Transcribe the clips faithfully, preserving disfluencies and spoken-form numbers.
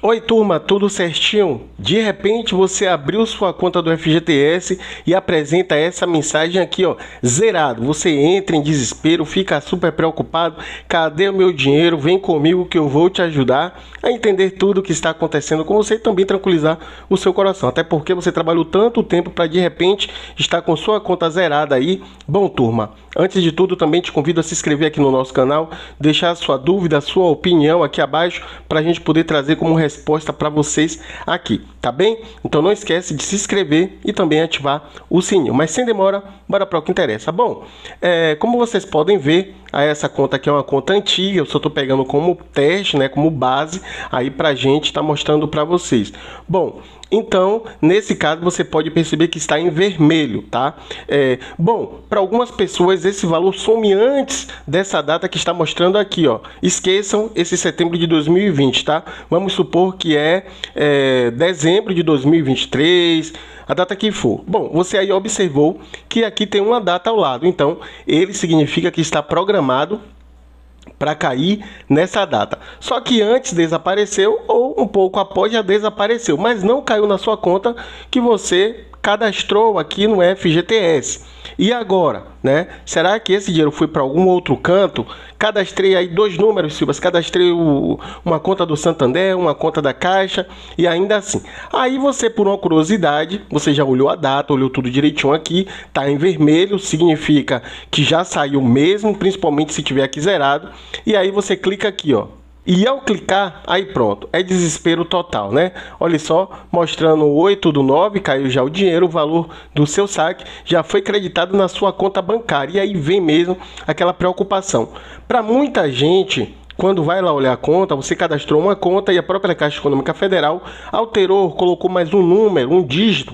Oi turma, tudo certinho? De repente você abriu sua conta do F G T S e apresenta essa mensagem aqui, ó, zerado. Você entra em desespero, fica super preocupado. Cadê o meu dinheiro? Vem comigo que eu vou te ajudar a entender tudo o que está acontecendo com você e também tranquilizar o seu coração. Até porque você trabalhou tanto tempo para de repente estar com sua conta zerada aí. Bom turma, antes de tudo também te convido a se inscrever aqui no nosso canal, deixar a sua dúvida, a sua opinião aqui abaixo para a gente poder trazer como resposta para vocês aqui, tá bem? Então não esquece de se inscrever e também ativar o sininho. Mas sem demora, bora para o que interessa. Bom, é, como vocês podem ver, essa conta aqui é uma conta antiga, eu só estou pegando como teste, né, como base, aí para a gente tá mostrando para vocês. Bom, então, nesse caso, você pode perceber que está em vermelho, tá? É, bom, para algumas pessoas esse valor some antes dessa data que está mostrando aqui, ó. Esqueçam esse setembro de dois mil e vinte, tá? Vamos supor que é, é dezembro de dois mil e vinte e três, a data que for. Bom, você aí observou que aqui tem uma data ao lado, então ele significa que está programado para cair nessa data. Só que antes desapareceu ou um pouco após já desapareceu, mas não caiu na sua conta que você cadastrou aqui no F G T S. E agora, né? Será que esse dinheiro foi para algum outro canto? Cadastrei aí dois números, Silvas. Cadastrei o, uma conta do Santander, uma conta da Caixa e ainda assim. Aí você, por uma curiosidade, você já olhou a data, olhou tudo direitinho aqui, tá em vermelho, significa que já saiu mesmo, principalmente se tiver aqui zerado. E aí você clica aqui, ó. E ao clicar, aí pronto, é desespero total, né? Olha só, mostrando o oito do nove, caiu já o dinheiro, o valor do seu saque já foi creditado na sua conta bancária. E aí vem mesmo aquela preocupação. Para muita gente, quando vai lá olhar a conta, você cadastrou uma conta e a própria Caixa Econômica Federal alterou, colocou mais um número, um dígito.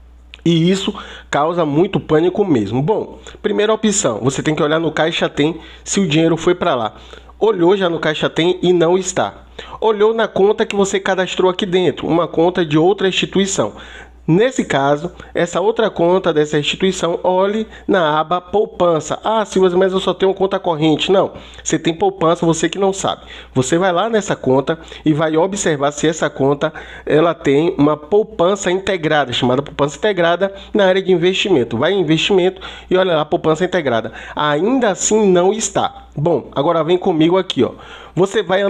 E isso causa muito pânico mesmo. Bom, primeira opção, você tem que olhar no Caixa Tem se o dinheiro foi para lá. Olhou já no Caixa Tem e não está. Olhou na conta que você cadastrou aqui dentro, uma conta de outra instituição. Nesse caso, essa outra conta dessa instituição, olhe na aba poupança. Ah, Silvas, mas eu só tenho conta corrente. Não, você tem poupança, você que não sabe. Você vai lá nessa conta e vai observar se essa conta ela tem uma poupança integrada, chamada poupança integrada na área de investimento. Vai em investimento e olha lá, poupança integrada. Ainda assim não está. Bom, agora vem comigo aqui, ó. Você vai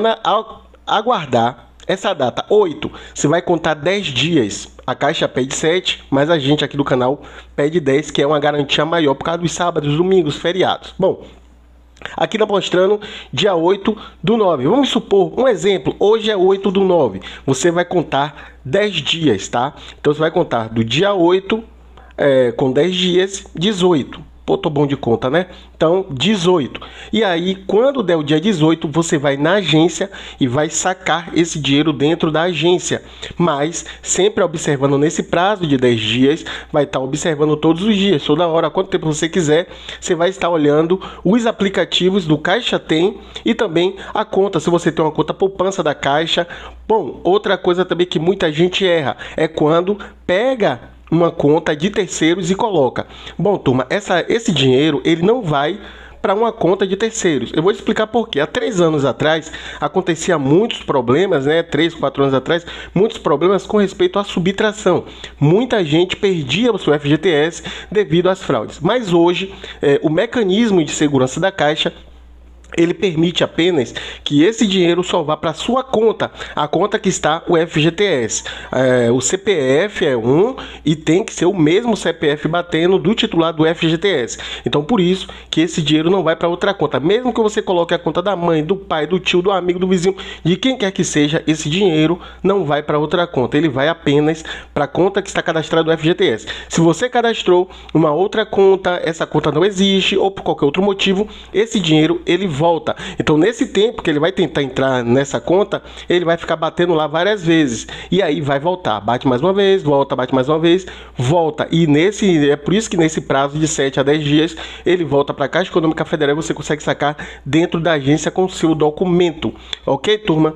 aguardar essa data, oito, você vai contar dez dias. A Caixa pede sete, mas a gente aqui do canal pede dez, que é uma garantia maior por causa dos sábados, domingos, feriados. Bom, aqui está mostrando dia oito do nove. Vamos supor, um exemplo, hoje é oito do nove. Você vai contar dez dias, tá? Então você vai contar do dia oito, é, com dez dias, dezoito. Pô, tô bom de conta, né? Então, dezoito. E aí, quando der o dia dezoito, você vai na agência e vai sacar esse dinheiro dentro da agência. Mas, sempre observando nesse prazo de dez dias, vai estar observando todos os dias, toda hora, quanto tempo você quiser, você vai estar olhando os aplicativos do Caixa Tem e também a conta, se você tem uma conta poupança da Caixa. Bom, outra coisa também que muita gente erra é quando pega uma conta de terceiros e coloca. Bom, turma, essa, esse dinheiro ele não vai para uma conta de terceiros. Eu vou explicar por quê. Há três anos atrás acontecia muitos problemas, né? Três, quatro anos atrás, muitos problemas com respeito à subtração. Muita gente perdia o seu F G T S devido às fraudes. Mas hoje, é, o mecanismo de segurança da Caixa ele permite apenas que esse dinheiro só vá para sua conta, a conta que está o F G T S. É, o C P F é um e tem que ser o mesmo C P F batendo do titular do F G T S. Então, por isso que esse dinheiro não vai para outra conta. Mesmo que você coloque a conta da mãe, do pai, do tio, do amigo, do vizinho, de quem quer que seja, esse dinheiro não vai para outra conta. Ele vai apenas para a conta que está cadastrada do F G T S. Se você cadastrou uma outra conta, essa conta não existe ou por qualquer outro motivo, esse dinheiro ele volta. Então, nesse tempo que ele vai tentar entrar nessa conta, ele vai ficar batendo lá várias vezes. E aí vai voltar. Bate mais uma vez, volta, bate mais uma vez, volta. E nesse, é por isso que nesse prazo de sete a dez dias, ele volta para a Caixa Econômica Federal e você consegue sacar dentro da agência com o seu documento. Ok, turma?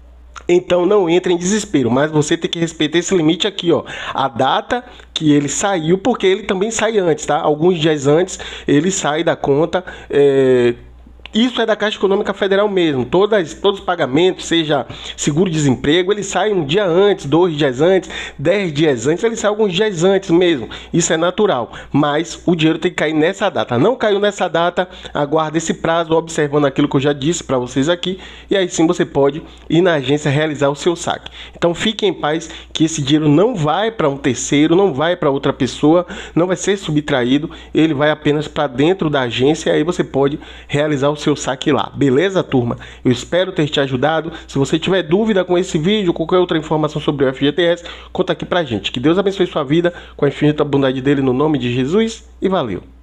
Então não entre em desespero, mas você tem que respeitar esse limite aqui, ó, a data que ele saiu, porque ele também sai antes, tá? Alguns dias antes ele sai da conta, é... Isso é da Caixa Econômica Federal mesmo. Todas, todos os pagamentos, seja seguro-desemprego, ele sai um dia antes, dois dias antes, dez dias antes, ele sai alguns dias antes mesmo. Isso é natural. Mas o dinheiro tem que cair nessa data. Não caiu nessa data, aguarda esse prazo, observando aquilo que eu já disse para vocês aqui. E aí sim você pode ir na agência realizar o seu saque. Então fiquem em paz que esse dinheiro não vai para um terceiro, não vai para outra pessoa, não vai ser subtraído, ele vai apenas para dentro da agência e aí você pode realizar o seu saque lá. Beleza, turma? Eu espero ter te ajudado. Se você tiver dúvida com esse vídeo, qualquer outra informação sobre o F G T S, conta aqui pra gente. Que Deus abençoe sua vida com a infinita bondade dele no nome de Jesus e valeu!